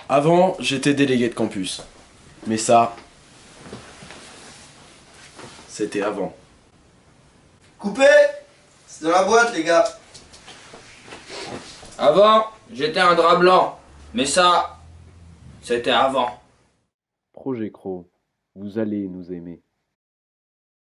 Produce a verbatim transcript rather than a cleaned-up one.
Avant, j'étais délégué de campus. Mais ça, c'était avant. Coupé! C'est dans la boîte, les gars. Avant, j'étais un drap blanc. Mais ça, c'était avant. Projet Cro, vous allez nous aimer.